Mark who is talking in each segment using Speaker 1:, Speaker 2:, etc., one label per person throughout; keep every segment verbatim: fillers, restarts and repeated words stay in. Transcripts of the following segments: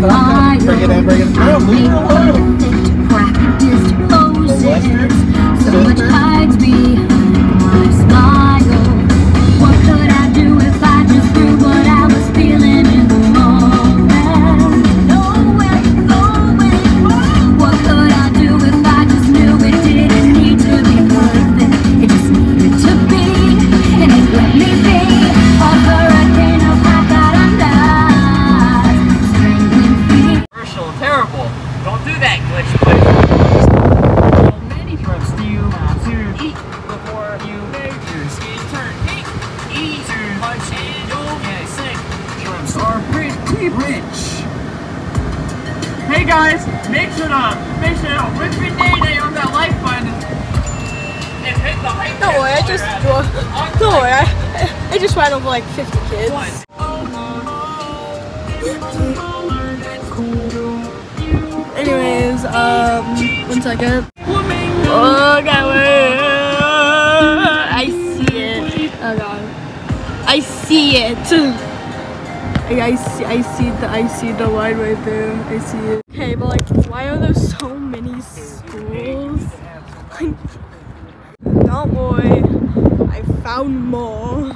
Speaker 1: smile.
Speaker 2: Bring it in, bring it in.
Speaker 1: I make perfect practiced poses. So much hides behind my smile. What could I do if I just knew what I was feeling in the moment? Nowhere going. What could I do if I just knew it didn't need to be perfect? It just needed to be, and it let me be. A hurricane of hot that I'm not strangling feet.
Speaker 3: Commercial, terrible. Don't do that, glitch, glitch. How many drugs do you have to eat before you make your skin turn pink? Eat too much and you'll get sick. Drugs are pretty rich. Hey guys, make sure to make sure to rip your day on that like button and hit the like button.
Speaker 4: Don't worry, I just don't worry, I, I just ran over like fifty kids. Anyways, um, one second. Oh god, wait. I see it. Oh god, I see it. I, I see, I see the, I see the line right there. I see it. Okay, but like, why are there so many schools? Like, don't worry, I found more.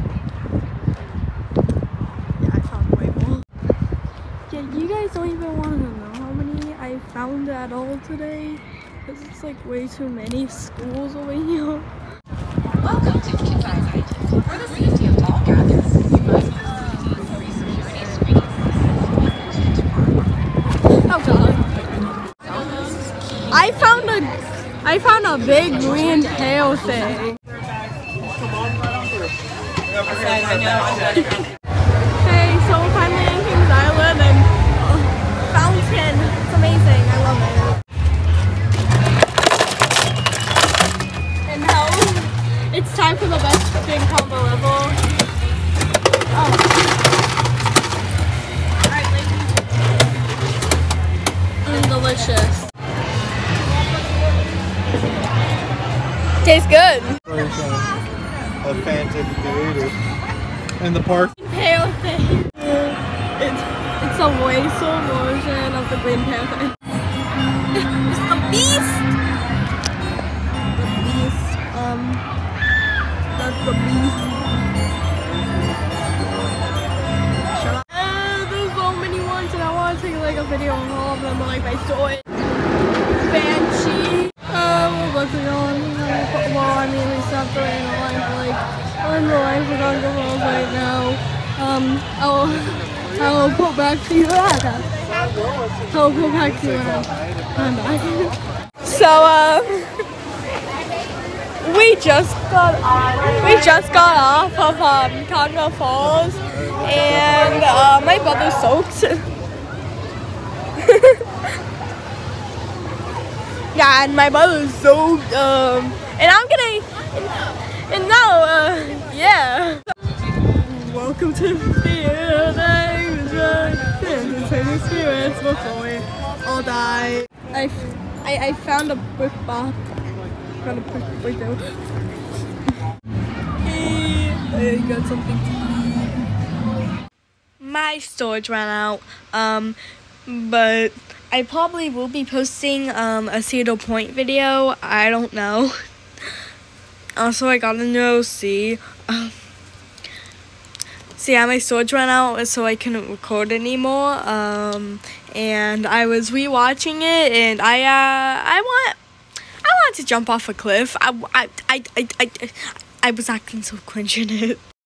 Speaker 4: Yeah, I found way more. Yeah, you guys don't even want to know how many I found at all today, because it's like way too many schools over here.
Speaker 5: Welcome to Kindergarten. For the safety of all guests, you must proceed with three security screenings.
Speaker 4: Oh god. I found a I found a big green tail thing. Hey, so we're finally in Kings Island and uh, fountain. It's amazing. I love it. And now it's time for the best thing combo level. Oh. Alright, ladies. Mm, delicious. Tastes good.
Speaker 2: A Phantom dude in the park.
Speaker 4: Pale thing. It's it's a wastel version of the green panther. It's the beast. The beast. Um. That's the beast. Shut up. Uh, there's so many ones, and I want to take like a video on all of them, but like I saw it. Banshee. Uh, what's it on? Well, I mean, we stopped the rain a line for like, I'm in the line for Gone Girls right now. Um, I'll, I'll put back to you. I'll put back to you when I'm back. So, um, we just got off, we just got off of, um, Congo Falls, and, uh, my brother's soaked. Yeah, and my brother's soaked, um, and I'm gonna, and, and now, uh, yeah. Welcome to the field, entertaining spirits before we all die. I, I, I found a brick box. Found a brick window. Hey, I got something to eat. My storage ran out, um, but I probably will be posting um, a Cedar Point video. I don't know. Also, I got a new O C. Um, so yeah, my storage ran out, so I couldn't record anymore. Um, and I was rewatching it, and I uh, I want I wanted to jump off a cliff. I I I I I, I was acting so cringe in it.